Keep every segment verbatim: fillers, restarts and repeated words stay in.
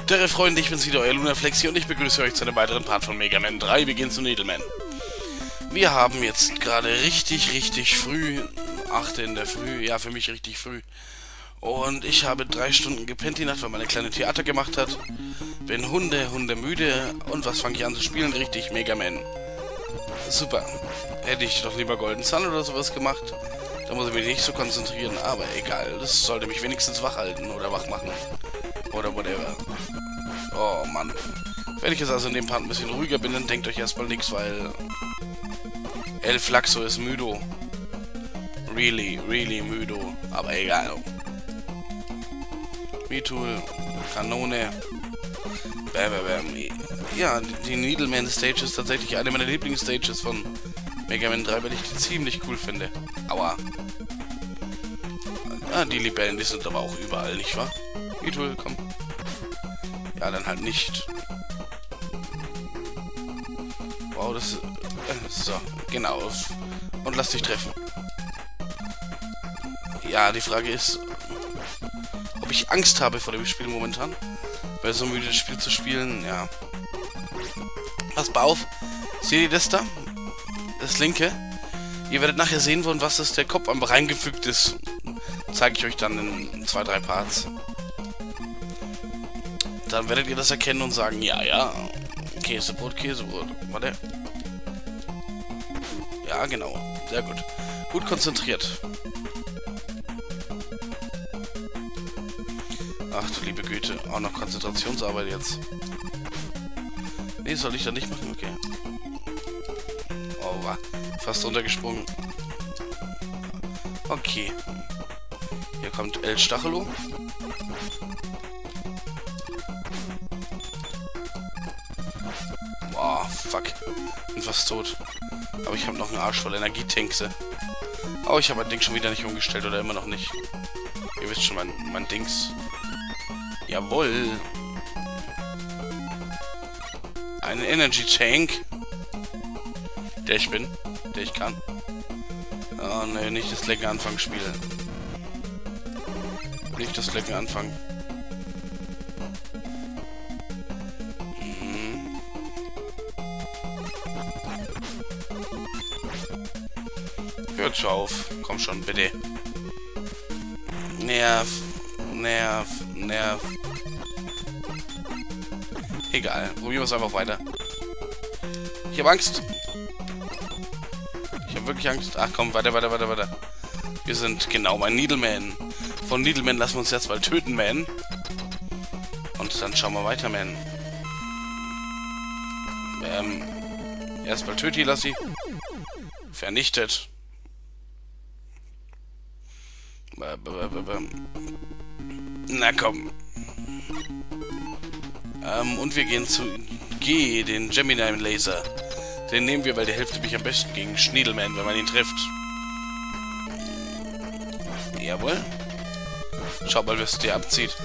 Tere Freunde, ich bin's wieder, euer Lunaflex hier und ich begrüße euch zu einem weiteren Part von Mega Man drei. Wir gehen zu Needleman. Wir haben jetzt gerade richtig, richtig früh, acht in der Früh, ja für mich richtig früh. Und ich habe drei Stunden gepennt die Nacht, weil meine kleine Theater gemacht hat. Bin Hunde, Hunde müde und was fange ich an zu spielen? Richtig, Mega Man. Super. Hätte ich doch lieber Golden Sun oder sowas gemacht. Da muss ich mich nicht so konzentrieren, aber egal. Das sollte mich wenigstens wach halten oder wach machen. Oder whatever. Oh Mann. Wenn ich jetzt also in dem Part ein bisschen ruhiger bin, dann denkt euch erstmal nichts, weil El Flaxo ist müdo. Really, really müdo. Aber egal. Mitool, Kanone. Bam, bam, bam. Ja, die Needleman Stage ist tatsächlich eine meiner Lieblingsstages von Mega Man drei, weil ich die ziemlich cool finde. Aua. Ah, die Libellen, die sind aber auch überall, nicht wahr? Mitool, komm. Ja, dann halt nicht. Wow, das... Äh, so, genau. Und lass dich treffen. Ja, die Frage ist, ob ich Angst habe vor dem Spiel momentan. Weil so müde das Spiel zu spielen, ja. Passt mal auf. Seht ihr das da? Das linke. Ihr werdet nachher sehen wollen, was das der Kopf einfach reingefügt ist. Zeige ich euch dann in zwei, drei Parts. Dann werdet ihr das erkennen und sagen, ja, ja. Käsebrot, Käsebrot. Warte. Ja, genau. Sehr gut. Gut konzentriert. Ach du liebe Güte. Auch noch Konzentrationsarbeit jetzt. Nee, soll ich da nicht machen? Okay. Oh, war fast runtergesprungen. Okay. Hier kommt El Stachelo. Boah, fuck. Bin fast tot. Aber ich habe noch einen Arsch voll Energietankse. Oh, ich habe mein Ding schon wieder nicht umgestellt oder immer noch nicht. Ihr wisst schon, mein, mein Dings. Jawohl. Ein Energy Tank. Der ich bin. Der ich kann. Oh ne, nicht das Lecken Anfang spielen. Nicht das Lecken Anfang. Mhm. Hört schon auf. Komm schon, bitte. Nerv. Nerv. Nerv. Egal. Probieren wir es einfach weiter. Ich habe Angst. Ich habe wirklich Angst. Ach komm, weiter, weiter, weiter, weiter. Wir sind genau mein Needleman. Von Needleman lassen wir uns jetzt mal töten, Man. Und dann schauen wir weiter, Man. Ähm. Erstmal töten, Lassi. Vernichtet. Na komm. Ähm, und wir gehen zu G, den Gemini Laser. Den nehmen wir, weil der hilft nämlich am besten gegen Schniedelman, wenn man ihn trifft. Jawohl. Schau mal, was der abzieht.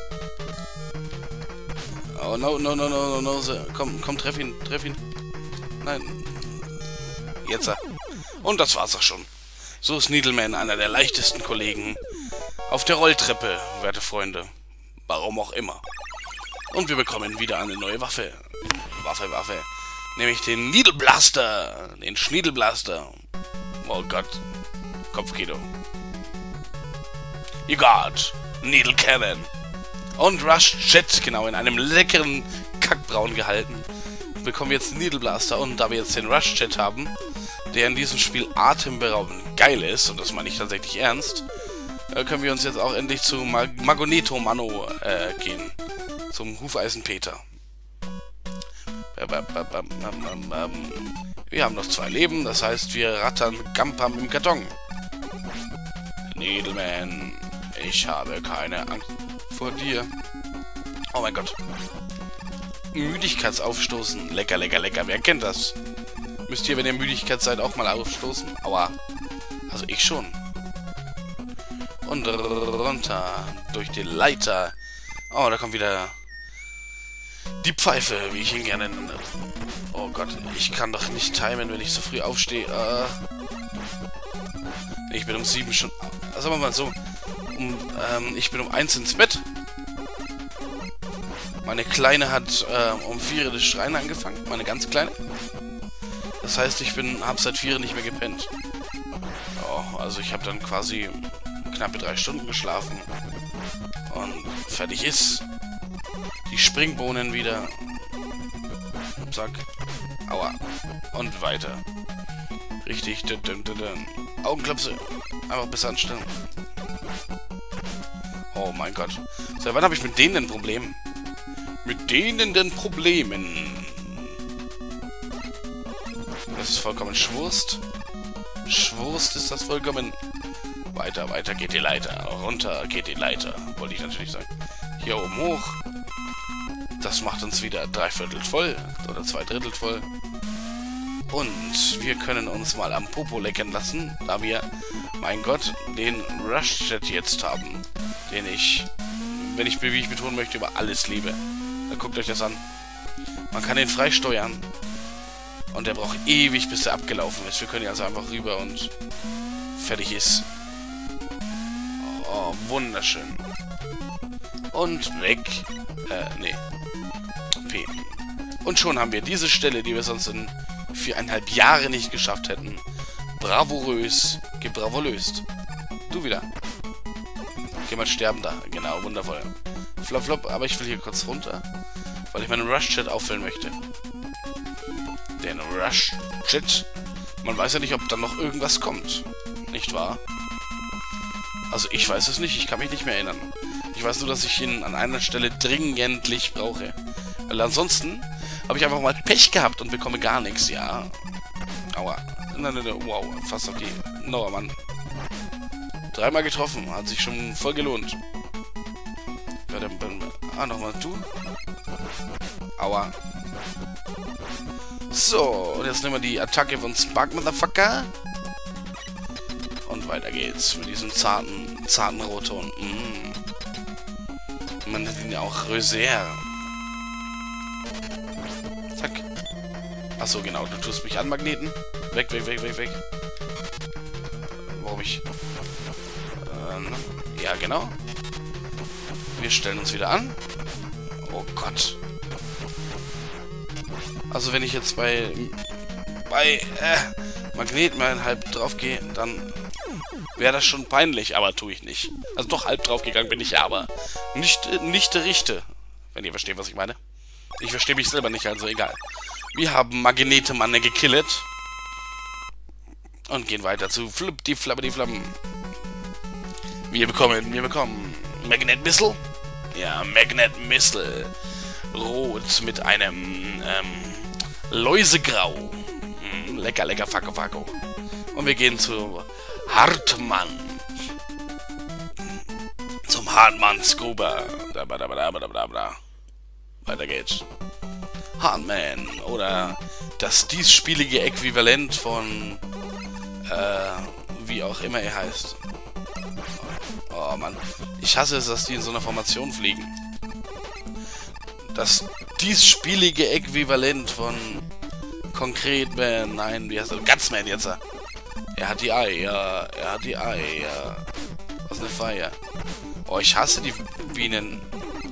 Oh, no, no, no, no, no, no. Komm, komm, treff ihn, treff ihn. Nein. Jetzt. Und das war's auch schon. So ist Needleman einer der leichtesten Kollegen auf der Rolltreppe, werte Freunde. Warum auch immer. Und wir bekommen wieder eine neue Waffe. Waffe, Waffe. Nämlich den Needle Blaster. Den Schniedel Blaster. Oh Gott. Kopfkino. You got Needle Cannon. Und Rush Jet, genau, in einem leckeren Kackbraun gehalten. Bekommen wir jetzt den Needle Blaster. Und da wir jetzt den Rush Jet haben, der in diesem Spiel atemberaubend geil ist, und das meine ich tatsächlich ernst, äh, können wir uns jetzt auch endlich zu Mag Magneto Mano äh, gehen. Zum Hufeisen Peter. Wir haben noch zwei Leben, das heißt, wir rattern Gampam im Karton. Needleman, ich habe keine Angst vor dir. Oh mein Gott. Müdigkeitsaufstoßen. Lecker, lecker, lecker. Wer kennt das? Müsst ihr, wenn ihr Müdigkeit seid, auch mal aufstoßen? Aua. Also ich schon. Und runter. Durch die Leiter. Oh, da kommt wieder die Pfeife, wie ich ihn gerne nenne. Oh Gott, ich kann doch nicht timen, wenn ich so früh aufstehe. Äh ich bin um sieben schon... Sagen wir mal so. Um, ähm, ich bin um eins ins Bett. Meine Kleine hat äh, um vier das Schreien angefangen. Meine ganz Kleine. Das heißt, ich bin, hab seit vier nicht mehr gepennt. Oh, also ich habe dann quasi knappe drei Stunden geschlafen. Und fertig ist. Die Springbohnen wieder. Zack. Aua. Und weiter. Richtig. Dün, dün, dün, dün. Augenklapse. Einfach besser anstellen. Oh mein Gott. So, wann habe ich mit denen ein Problem? Mit denen denn Problemen? Das ist vollkommen Schwurst. Schwurst ist das vollkommen. Weiter, weiter geht die Leiter. Runter geht die Leiter. Wollte ich natürlich sagen. Hier oben hoch. Das macht uns wieder drei Viertel voll. Oder zwei Drittel voll. Und wir können uns mal am Popo lecken lassen. Da wir, mein Gott, den Rush-Jet jetzt haben. Den ich, wenn ich, wie ich betonen möchte, über alles liebe. Dann guckt euch das an. Man kann den frei steuern. Und der braucht ewig, bis er abgelaufen ist. Wir können also einfach rüber und fertig ist. Oh, wunderschön. Und weg. Äh, nee. P. Und schon haben wir diese Stelle, die wir sonst in viereinhalb Jahre nicht geschafft hätten, bravourös gebravolöst. Du wieder. Geh mal sterben da. Genau, wundervoll. Flop, flop. Aber ich will hier kurz runter, weil ich meinen Rush-Jet auffüllen möchte. Den Rush-Jet. Man weiß ja nicht, ob dann noch irgendwas kommt. Nicht wahr? Also ich weiß es nicht. Ich kann mich nicht mehr erinnern. Ich weiß nur, dass ich ihn an einer Stelle dringendlich brauche. Weil ansonsten habe ich einfach mal Pech gehabt und bekomme gar nichts. Ja. Aua. Nein, nein, nein. Wow. Fast auf die... No, Mann. Dreimal getroffen. Hat sich schon voll gelohnt. Ah, nochmal du. Aua. So, und jetzt nehmen wir die Attacke von Spark Motherfucker. Und weiter geht's mit diesem zarten, zarten Rotton. Mm. Man nennt ihn ja auch Röser. Zack. Achso, genau, du tust mich anmagneten. Weg, weg, weg, weg, weg. Warum ich... Ähm, ja, genau. Wir stellen uns wieder an. Oh Gott. Also wenn ich jetzt bei bei äh, Magnet mal halb drauf gehe, dann wäre das schon peinlich, aber tue ich nicht. Also doch halb drauf gegangen bin ich ja, aber nicht nicht der Richte. Wenn ihr versteht, was ich meine. Ich verstehe mich selber nicht, also egal. Wir haben Magnetemann gekillt. Und gehen weiter zu Flip die Flabbe die Flammen. Wir bekommen, wir bekommen Magnet Missile. Ja, Magnet Missile. Rot mit einem ähm, Läusegrau. Mm, lecker, lecker, Facko, Facko. Und wir gehen zu Hartmann. Zum Hartmann Scuba. Da, da, da, da, da, da, da. Weiter geht's. Hartman. Oder das diesspielige Äquivalent von äh, wie auch immer er heißt. Oh Mann. Ich hasse es, dass die in so einer Formation fliegen. Das diesspielige Äquivalent von Concreteman, nein, wie heißt er? Gutsman jetzt. Er hat die Eier, er hat die Eier. Was eine Feier. Oh, ich hasse die Bienen.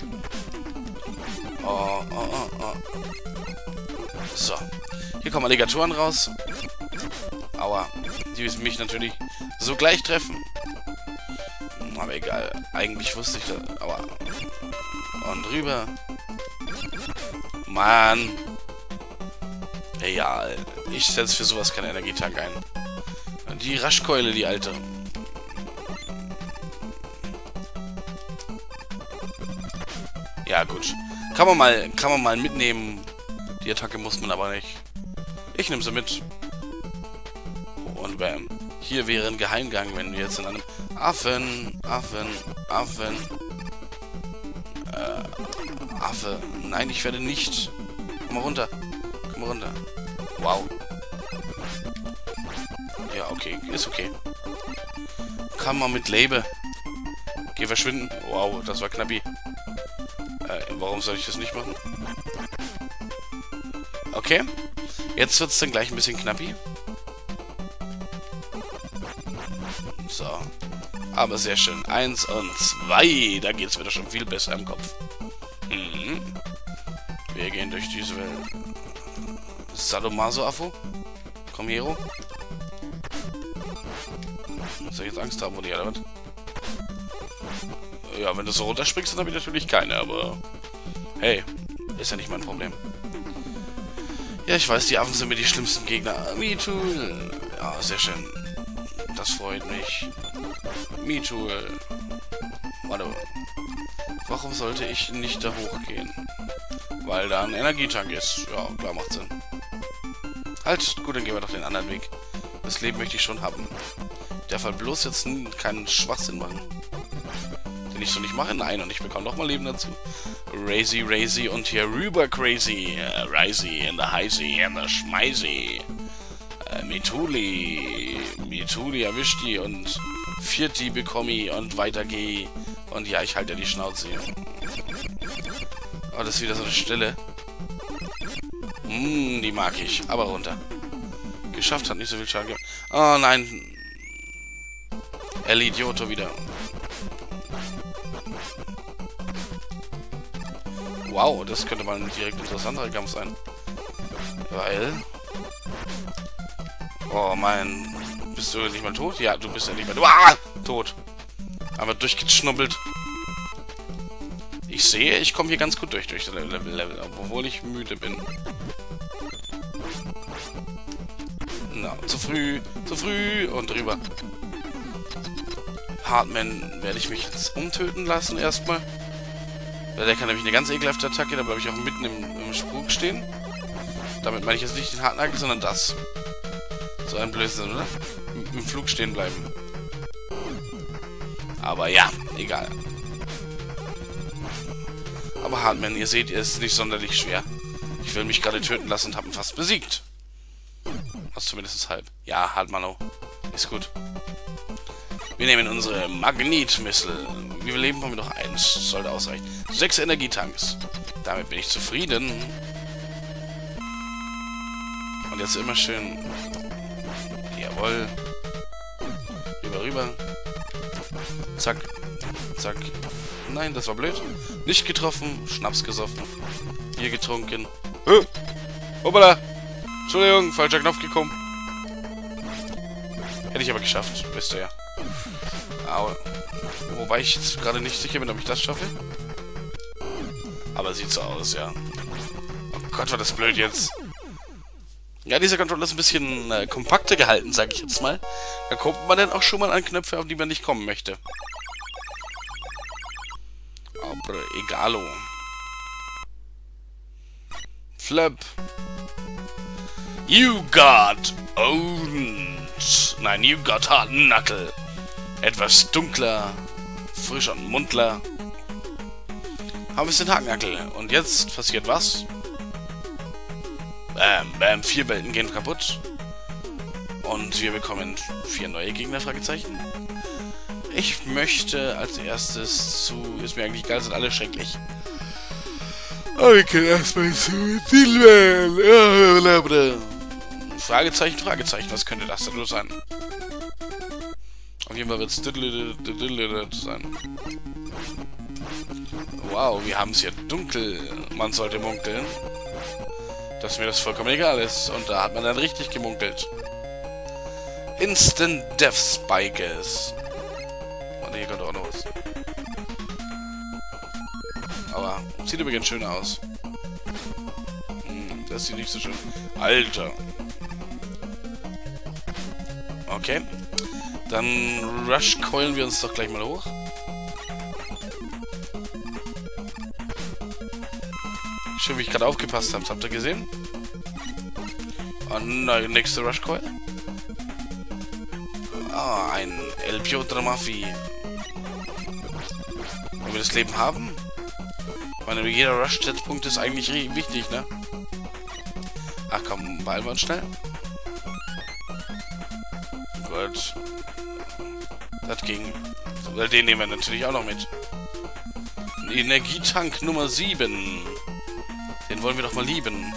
Oh, oh, oh, oh. So. Hier kommen Alligatoren raus. Aua. Die müssen mich natürlich so gleich treffen. Aber egal. Eigentlich wusste ich das. Aua. Und rüber. Mann. Egal. Ich setze für sowas keine Energietank ein. Die Raschkeule, die alte. Ja, gut. Kann man mal, kann man mal mitnehmen. Die Attacke muss man aber nicht. Ich nehme sie mit. Und bam. Hier wäre ein Geheimgang, wenn wir jetzt in einem Affen, Affen, Affen, äh, Affe. Nein, ich werde nicht. Komm mal runter. Komm mal runter. Wow. Ja, okay. Ist okay. Kann man mit Lebe. Geh verschwinden. Wow, das war knappi. Äh, warum soll ich das nicht machen? Okay. Jetzt wird es dann gleich ein bisschen knappi. So. Aber sehr schön. Eins und zwei. Da geht es wieder schon viel besser im Kopf. Mhm. Wir gehen durch diese Welt. Sadomaso-Affe? Komm, Hero. Soll ich jetzt Angst haben, wo die oder was? Ja, wenn du so runterspringst, dann habe ich natürlich keine, aber... Hey, ist ja nicht mein Problem. Ja, ich weiß, die Affen sind mir die schlimmsten Gegner. Me too. Ja, sehr schön. Das freut mich. Me too. Warte. Warum sollte ich nicht da hochgehen? Weil da ein Energietank ist. Ja, klar, macht Sinn. Halt, gut, dann gehen wir doch den anderen Weg. Das Leben möchte ich schon haben. Der Fall bloß jetzt keinen Schwachsinn machen. Den ich so nicht mache? Nein, und ich bekomme noch mal Leben dazu. Razy, Razy und hier rüber Crazy. Uh, Razy in the Heisy in the Schmeisy. Uh, Mituli. Mituli erwischt die und Vierti bekomme und weiter geh. Und ja, ich halte ja die Schnauze. Oh, das ist wieder so eine Stille. Mm, die mag ich. Aber runter. Geschafft, hat nicht so viel Schaden gemacht. Oh nein. El Idioto wieder. Wow, das könnte mal ein direkt interessanter Kampf sein. Weil... Oh mein... Bist du nicht mal tot? Ja, du bist ja nicht mehr... Ah! Tot. Aber durchgeschnubbelt. Ich sehe, ich komme hier ganz gut durch, durch das Level, Level, obwohl ich müde bin. Na, zu früh, zu früh und drüber. Hartman werde ich mich jetzt umtöten lassen erstmal. Der kann nämlich eine ganz ekelhafte Attacke, da bleibe ich auch mitten im, im Spuk stehen. Damit meine ich jetzt nicht den Hartnagel, sondern das. So ein Blödsinn, oder? Im, im Flug stehen bleiben. Aber ja, egal. Aber Hartman, ihr seht, er ist nicht sonderlich schwer. Ich will mich gerade töten lassen und habe ihn fast besiegt. Was zumindest halb. Ja, Hartmano. Ist gut. Wir nehmen unsere Magnetmissile. Wie viel Leben haben wir noch? Eins. Sollte ausreichen. Sechs Energietanks. Damit bin ich zufrieden. Und jetzt immer schön... Jawohl. Rüber, rüber. Zack. Zack. Nein, das war blöd. Nicht getroffen. Schnaps gesoffen. Hier getrunken. Huh. Hoppala. Entschuldigung, falscher Knopf gekommen. Hätte ich aber geschafft. Wisst ihr ja. Aber, wobei ich jetzt gerade nicht sicher bin, ob ich das schaffe. Aber sieht so aus, ja. Oh Gott, war das blöd jetzt. Ja, dieser Controller ist ein bisschen äh, kompakter gehalten, sag ich jetzt mal. Da kommt man dann auch schon mal an Knöpfe, auf die man nicht kommen möchte. Aber egalo. Flap. You got owned. Nein, you got hard knuckle. Etwas dunkler, frisch und muntler. Haben wir den Hacknackel. Und jetzt passiert was? Bam, bam, vier Welten gehen kaputt. Und wir bekommen vier neue Gegner, Fragezeichen. Ich möchte als erstes zu... Ist mir eigentlich egal, sind alle schrecklich. Aber ich kann erstmal zu... Fragezeichen, Fragezeichen, was könnte das denn nur sein? Auf jeden Fall wird es sein. Wow, wir haben es hier dunkel. Man sollte munkeln. Dass mir das vollkommen egal ist. Und da hat man dann richtig gemunkelt. Instant Death Spikes. Und hier kommt auch noch was. Aber sieht übrigens schön aus. Hm, das sieht nicht so schön. Alter. Okay. Dann rush-coilen wir uns doch gleich mal hoch. Schön, wie ich gerade aufgepasst habe. Habt ihr gesehen? Und nächste Rush-Coil. Ah, ein El Piotramafi. Wenn wir das Leben haben? Ich meine, jeder Rush-Set-Punkt ist eigentlich wichtig, ne? Ach komm, beeilen wir uns schnell. Gut. Das ging. Den nehmen wir natürlich auch noch mit. Energietank Nummer sieben. Den wollen wir doch mal lieben.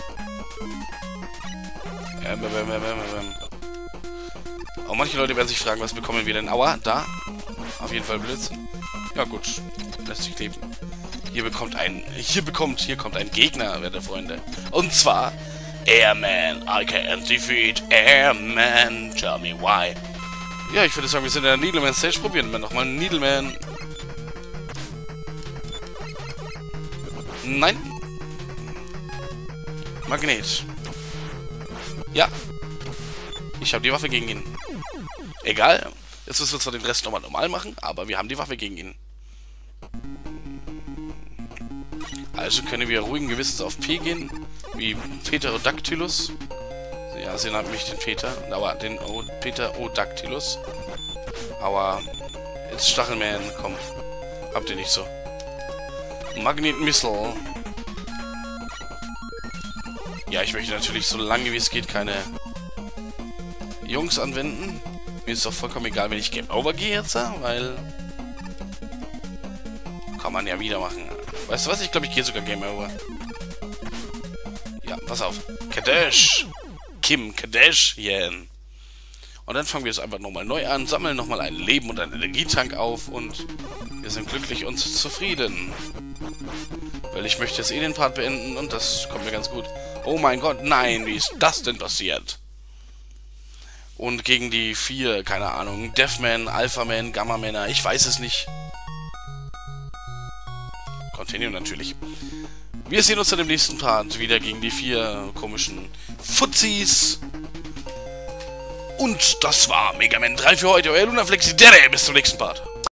Ähm, ähm, ähm, ähm, ähm. Auch manche Leute werden sich fragen, was bekommen wir denn? Aua, da. Auf jeden Fall Blitz. Ja gut, lässt sich leben. Hier bekommt ein... Hier bekommt... Hier kommt ein Gegner, werte Freunde. Und zwar... Airman. I can't defeat Airman. Tell me why. Ja, ich würde sagen, wir sind in der Needleman Stage. Probieren wir nochmal Needleman. Nein. Magnet. Ja. Ich habe die Waffe gegen ihn. Egal. Jetzt müssen wir zwar den Rest nochmal normal machen, aber wir haben die Waffe gegen ihn. Also können wir ruhigen Gewissens auf P gehen, wie Pterodactylus. Ja, sie nennt mich den Peter, aber den o Pterodactylus. Aber jetzt Stachelman, komm. Habt ihr nicht so. Magnet Missile. Ja, ich möchte natürlich so lange wie es geht keine Jungs anwenden. Mir ist doch vollkommen egal, wenn ich Game Over gehe jetzt, weil... Kann man ja wieder machen. Weißt du was? Ich glaube, ich gehe sogar Game Over. Ja, pass auf. Kadesh! Kim Kardashian. Und dann fangen wir es einfach nochmal neu an, sammeln nochmal ein Leben und einen Energietank auf und wir sind glücklich und zufrieden. Weil ich möchte jetzt eh den Part beenden und das kommt mir ganz gut. Oh mein Gott, nein, wie ist das denn passiert? Und gegen die vier, keine Ahnung, Deathman, Alphaman, Gamma-Männer, ich weiß es nicht. Continue natürlich. Wir sehen uns dann im nächsten Part wieder gegen die vier komischen Fuzis. Und das war Mega Man drei für heute, euer Lunaflexi. Bis zum nächsten Part.